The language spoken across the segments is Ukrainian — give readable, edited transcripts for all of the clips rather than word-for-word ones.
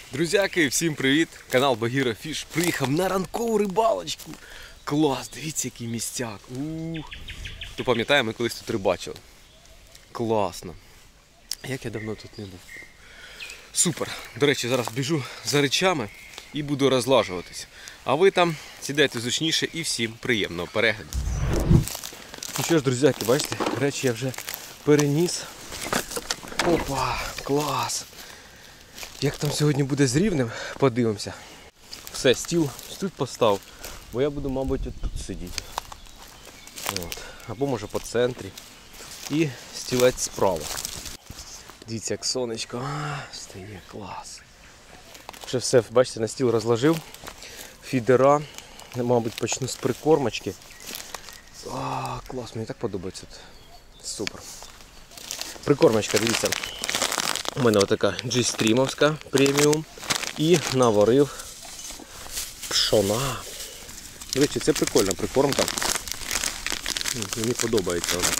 Друзяки, всім привіт! Канал Багіра Фіш приїхав на ранкову рибалочку. Клас, дивіться, який містяк. Хто пам'ятає, ми колись тут рибачили. Класно. Як я давно тут не був. Супер. До речі, зараз біжу за речами і буду розлажуватись. А ви там сідайте зручніше і всім приємного перегляду. Ну що ж, друзяки, бачите, речі я вже переніс. Опа, клас! Як там сьогодні буде з рівнем, подивимося. Все, стіл тут постав, бо я буду, мабуть, тут сидіти. От. Або може по центрі. І стілець справа. Дивіться, як сонечко стає, клас. Вже все, бачите, на стіл розложив. Фідера, мабуть, почну з прикормочки. Клас, мені так подобається. Супер. Прикормочка, дивіться. У мене отака G-стрімовська преміум. І наварив пшона. До речі, це прикольна прикормка. Мені подобається вона.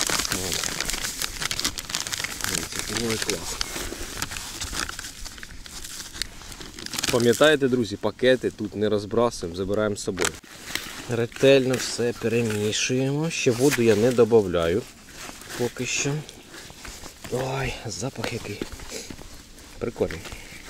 Дивіться, ой, клас. Пам'ятаєте, друзі, пакети тут не розбрасуємо, забираємо з собою. Ретельно все перемішуємо. Ще воду я не додаю поки що. Ой, запах який. Прикольний.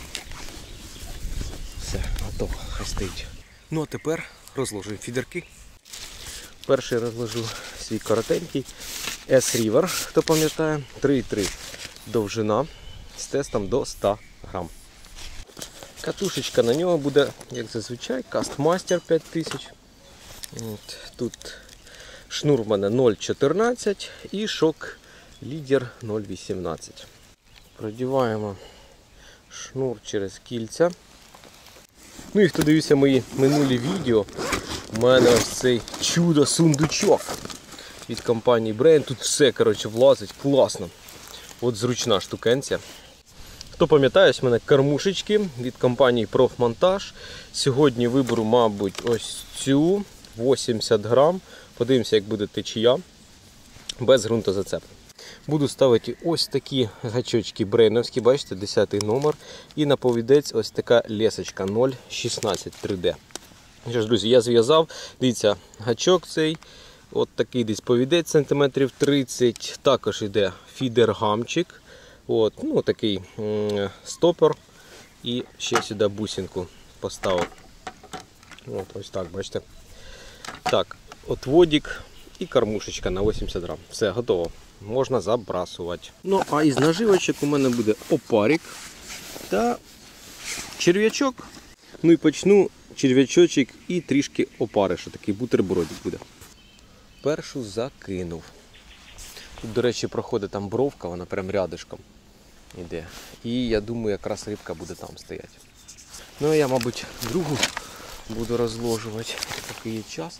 Все, готово, хай стоїть. Ну а тепер розложуємо фідерки. Перший розложу свій коротенький S-River, хто пам'ятає, 3,3 довжина з тестом до 100 грам. Катушечка на нього буде, як зазвичай, Castmaster 5000. Тут шнур в мене 0,14 і шок лідер 0,18. Продіваємо шнур через кільця. Ну і хто дивився мої минулі відео, у мене ось цей чудо-сундучок від компанії Brain. Тут все, коротше, влазить класно. От зручна штукенція. Хто пам'ятає, ось в мене кормушечки від компанії Профмонтаж. Сьогодні виберу, мабуть, ось цю 80 грам. Подивимося, як буде течія. Без ґрунтозацепу. Буду ставити ось такі гачочки брейновські, бачите, 10 номер. І на повідець ось така лесочка 0,16 3D. Що ж, друзі, я зв'язав. Дивіться, гачок цей, от такий десь повідець сантиметрів 30. Також йде фідер-гамчик. От, ну, такий стопор. І ще сюди бусинку поставив. От, ось так, бачите. Так, отводик і кормушечка на 80 грам. Все, готово. Можна забрасувати. Ну, а із наживочок у мене буде опарик та черв'ячок. Ну і почну черв'ячочок і трішки опариша. Такий бутербродик буде. Першу закинув. Тут, до речі, проходить там бровка, вона прям рядишком йде. І я думаю, якраз рибка буде там стояти. Ну, а я, мабуть, другу буду розложувати. Такий є час.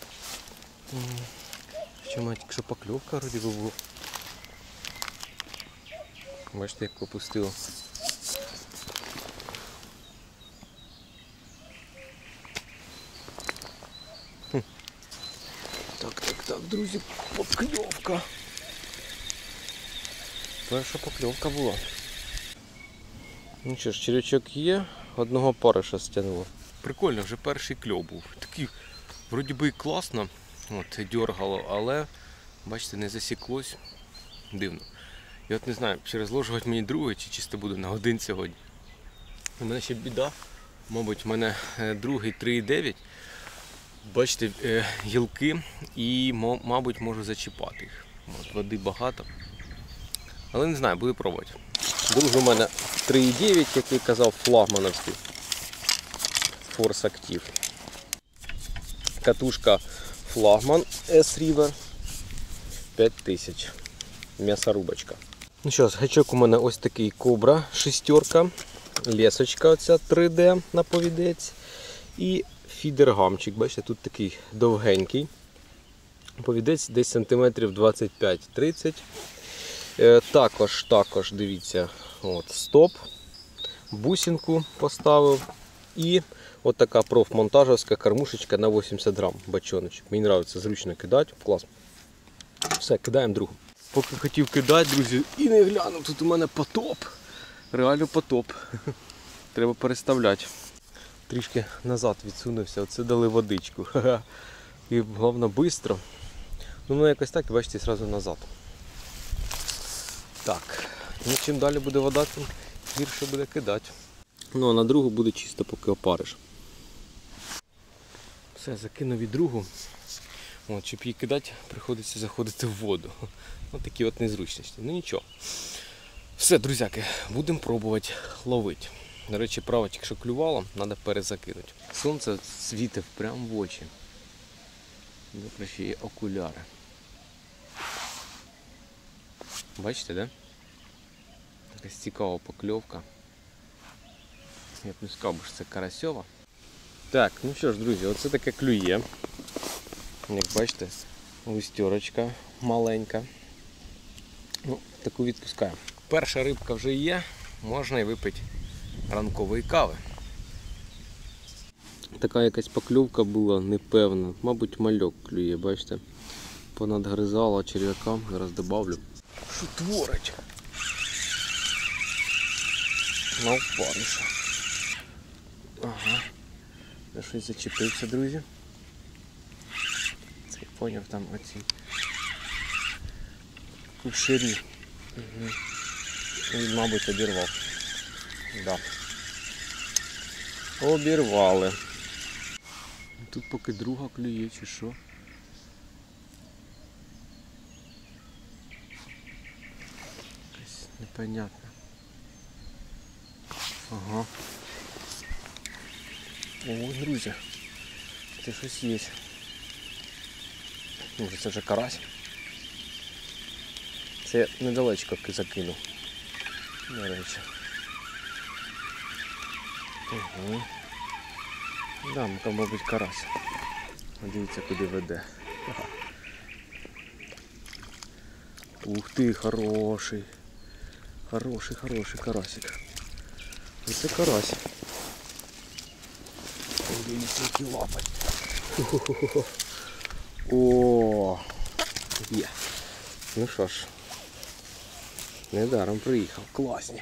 Що мать, якщо покльовка вроді би була. Бачите, як попустило. Так, друзі, покльовка. Перша покльовка була. Ну що ж, черв'ячок є, одного париша стягнуло. Прикольно, вже перший кльов був. Такий, вроді би, класно, от, дергало, але, бачите, не засіклось. Дивно. І от не знаю, чи розложувати мені другий, чи чисто буду на один сьогодні. У мене ще біда. Мабуть, в мене другий 3,9. Бачите, гілки і, мабуть, можу зачіпати їх. От, води багато. Але не знаю, буду пробувати. Другий у мене 3,9, як я казав, флагмановський. Force Active. Катушка флагман S-River 5000. М'ясорубочка. Ну що ж, гачок у мене ось такий Кобра 6, лесочка оця 3D на повідець і фідер-гамчик. Бачите, тут такий довгенький. Повідець десь сантиметрів 25-30. Також, дивіться, от, стоп, бусинку поставив і от така профмонтажівська кормушечка на 80 грам бачоночок. Мені подобається зручно кидати, клас. Все, кидаємо другу. Поки хотів кидати, друзі, і не глянув, тут у мене потоп. Реально потоп. треба переставляти. Трішки назад відсунувся, оце дали водичку. Ха-ха. І головне швидко. Ну воно якось так, і бачите, одразу назад. Так, ну чим далі буде вода, тим гірше буде кидати. Ну а на другу буде чисто поки опариш. Все, закинув і другу. От, щоб її кидати, приходиться заходити в воду. Ось такі от незручності. Ну нічого. Все, друзяки, будемо пробувати ловити. До речі, право тільки що клювало, треба перезакинути. Сонце світить прямо в очі. Добре, ще є окуляри. Бачите, да? Така цікава покльовка. Я б не сказав, що це карасьова. Так, ну що ж, друзі, оце таке клює. Як бачите, густерочка маленька. Ну, таку відпускаємо. Перша рибка вже є, можна і випити ранкової кави. Така якась покльовка була непевна. Мабуть, мальок клює, бачите. Понадгризала черв'яка, зараз добавлю. Що творить? На опариша. Ага. Я щось зачепився, друзі. Це я поняв, там оці кушарі. Угу. Він, мабуть, обірвав. Да. Обірвали. Тут поки друга клює, чи що. Якась непонятна. Ага. О, друзі. Це щось є. Може це вже карась. Це недалечко закинув. До речі. Угу. Да, мабуть, карась. Дивіться, куди веде. Ага. Ух ти, хороший. Хороший карасик. Це карась. Дивіться, які лапать. О, є. Ну що ж, недаром приїхав. Класні.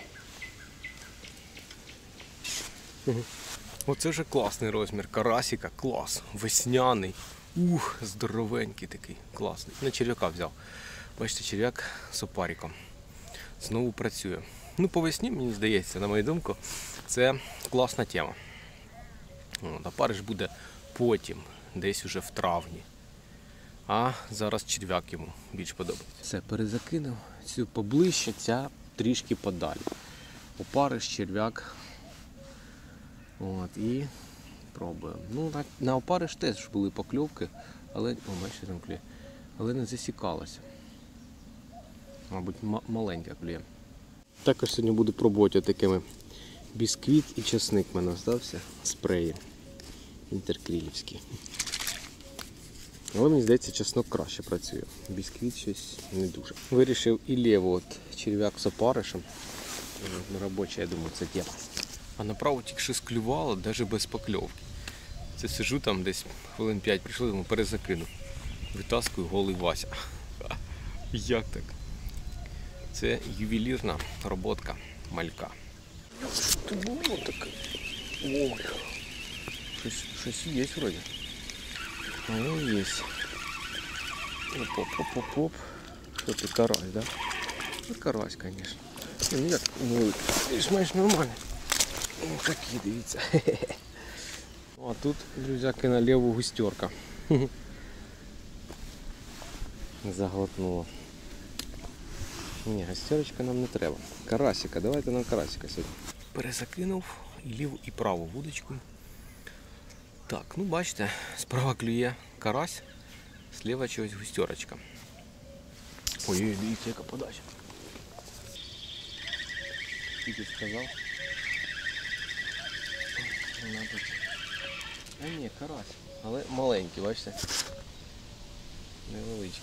Оце вже класний розмір карасика. Клас. Весняний. Ух, здоровенький такий. Класний. На черв'яка взяв. Бачите, черв'як з опариком. Знову працює. Ну, по весні, мені здається, на мою думку, це класна тема. Опариш буде потім, десь уже в травні. А зараз черв'як йому більш подобається. Все, перезакинув. Цю поближче, ця трішки подалі. Опариш, черв'як. От, і пробуємо. Ну, на опариш теж були покльовки, але, о, бачите, там клює, але не засікалося. Мабуть, маленька клює. Також сьогодні буду пробувати такими бісквіт і часник в мене здався, спреї інтеркліївські. Але мені здається, чеснок краще працює. Бісквіт щось не дуже. Вирішив і лєву от черв'як з опаришем. Робоча, я думаю, це тема. А направо тільки що склювало, навіть без покльовки. Це сижу там десь хвилин 5 прийшло, думаю, перезакину. Витаскую голий Вася. Як так? Це ювелірна роботка малька. Що це було таке? Ой. Щось є вроді. О, є. Оп-оп-оп-оп. Що ти, карась, да? Ну, карась, звісно. Ну, як невеликий. Більш-менш нормальний. Ось такі, дивіться. А тут, друзяки, на ліву густерка. Заглотнула. Ні, густерочка нам не треба. Карасика, давайте нам карасика сьогодні. Перезакинув і ліву, і праву вудочку. Так, ну бачите, справа клює карась, зліва чогось густерочка. Ой-ой, дивіться, яка подача. Тільки сказав. А ні, карась, але маленький, бачите? Невеличкий.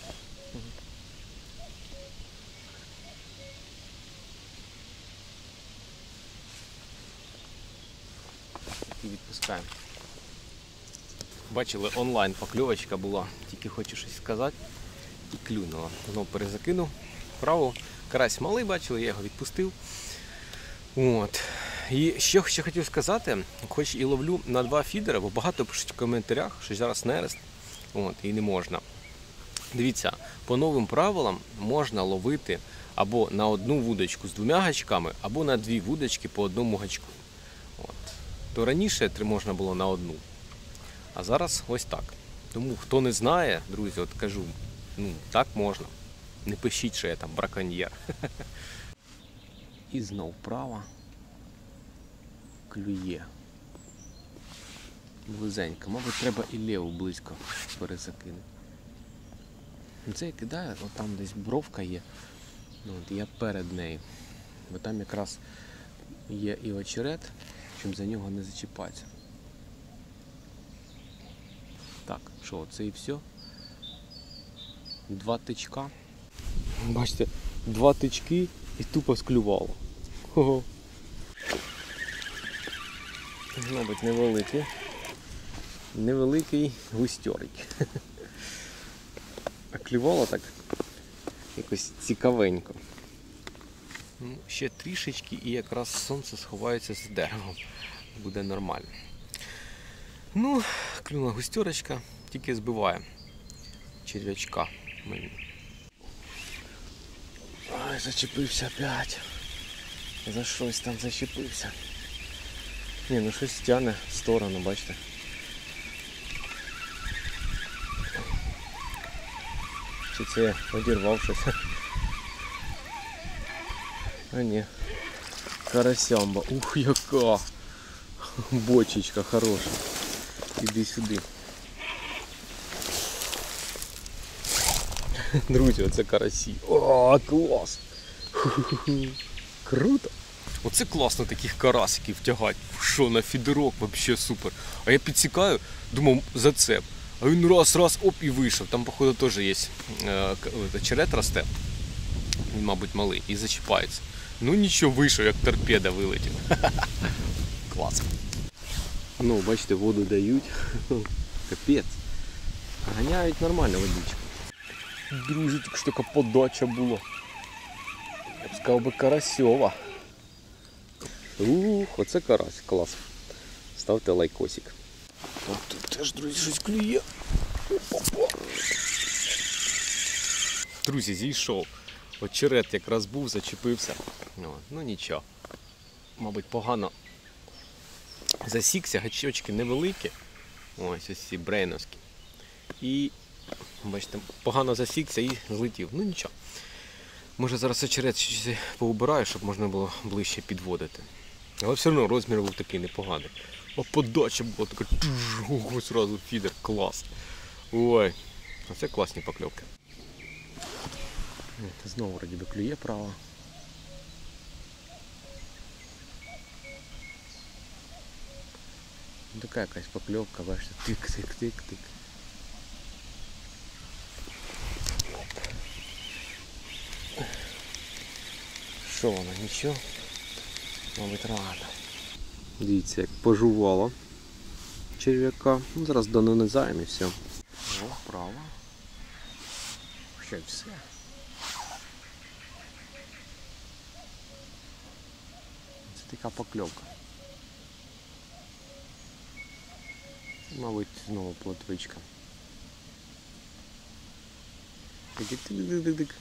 І відпускаємо. Бачили, онлайн покльовочка була, тільки хочу щось сказати і клюнула. Знову перезакинув. Право, карась малий, бачили, я його відпустив. От. І що ще хотів сказати, хоч і ловлю на 2 фідери, бо багато пишуть в коментарях, що зараз нерест, і не можна. Дивіться, по новим правилам можна ловити або на одну вудочку з 2 гачками, або на 2 вудочки по одному гачку. То раніше можна було на одну, а зараз ось так. Тому хто не знає, друзі, от кажу, так можна. Не пишіть, що я там браконьєр. І знов права. Клює. Близенько. Мабуть, треба і ліву близько перезакинути. Це я кидаю, от там десь бровка є. Я перед нею. Бо там якраз є і очерет, щоб за нього не зачіпатися. Так, що, це і все? 2 тичка. Бачите, 2 тички і тупо склювало. Ого. Мабуть, невеликий густьорик. А клювало так якось цікавенько. Ще трішечки і якраз сонце сховається за деревом. Буде нормально. Клюнула густьорочка, тільки збиває черв'ячка мені. Ой, зачепився опять. За щось там зачепився. Щось тягне в сторону, бачите. Чи це я одірвав щось? А ні. Карасямба. Ух, яка! Бочечка хороша. Іди сюди. Друзі, оце карасі. О, клас! Круто! Оце класно таких карасиків тягати. Що, на фідерок, взагалі супер. А я підсікаю, думав, зацеп. А він раз, оп, і вийшов. Там, походу, теж є очерет росте. Він, мабуть, малий. І зачіпається. Нічого, вийшов, як торпеда вилетів. Клас. Бачите, воду дають. Капець. Ганяють нормально водичку. Друзі, так що така подача була. Я б сказав би карасьова. Оце карась, клас. Ставте лайкосик. Тут теж, друзі, щось клює. Опа. Друзі, зійшов. Очерет якраз був, зачепився. Нічого. Мабуть, погано засікся, гачочки невеликі. Ось ці брейновські. І, бачите, погано засікся і злетів. Нічого. Може зараз очерет поубираю, щоб можна було ближче підводити. Але все одно розмір був такий непоганий. А подача була така, ось одразу фідер, клас. Ой, оце класні покльовки. Знову вроді би клює право. Така якась покльовка, бачите, тик-тик-тик-тик. Що воно, нічого? Мабуть, рано. Дивіться, як пожувало черв'яка. Зараз донанизаємо і все. Право. Ще все. Це така покльовка. Мабуть, знову плотвичка. Тик-тик-тик-тик-тик.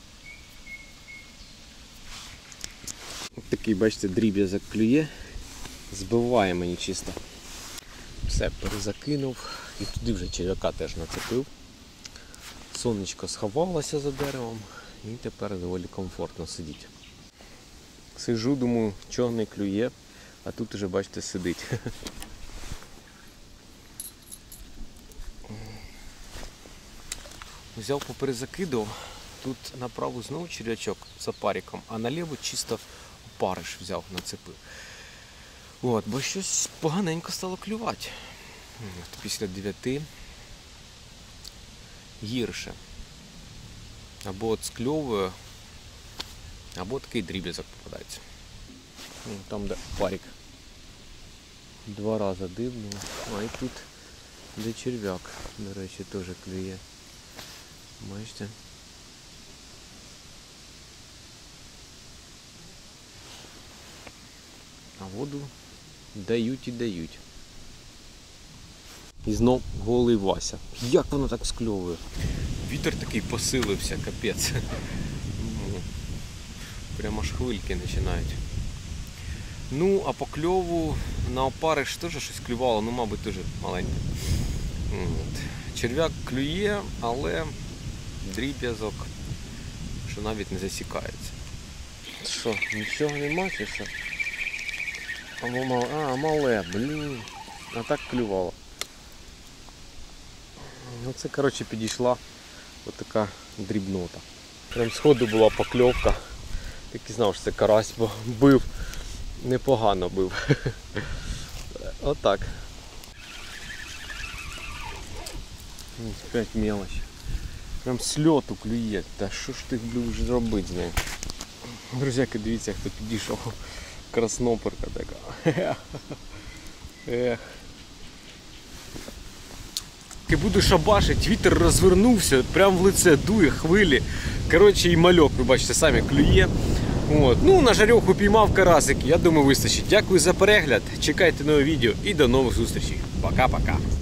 Такий, бачите, дріб'язок клює, збиває мені чисто. Все, перезакинув і туди вже черв'яка теж нацепив. Сонечко сховалося за деревом і тепер доволі комфортно сидіти. Сижу, думаю, чого не клює, а тут вже, бачите, сидить. Взяв, поперезакидував, тут направо знову черв'ячок за париком, а наліво чисто опариш взяв, нацепив. Бо щось поганенько стало клювати. Після 9 гірше. Або от скльовує, або такий дріб'язок попадається. Там, де парик 2 рази дивно. А і тут, де черв'як, до речі, теж клює. Бачите? А А воду дають і дають. І знов голий Вася. Як воно так скльовує? Вітер такий посилився, капець. Прямо аж хвильки починають. Ну, а по кльову на опариш теж щось клювало, ну, мабуть, дуже маленьке. Черв'як клює, але дріб'язок, що навіть не засікається. Що, нічого нема чи що? Або мале, мале, блін. А так клювало. Ну це, коротше, підійшла отака дрібнота. Прям сходу була покльовка. Так і знав, що це карась, бо бив. Непогано бив. Отак. Опять мелочь. Прям з льоту клює. Та що ж ти будеш зробити з нею? Друзяки, дивіться, хто підійшов. Красноперка така. Ех. Я буду шабашить, вітер розвернувся, прям в лице дує, хвилі. Коротше, і мальок, ви бачите, самі клює. От. Ну, на жарьоху піймав карасик, я думаю, вистачить. Дякую за перегляд, чекайте нове відео і до нових зустрічей. Пока-пока.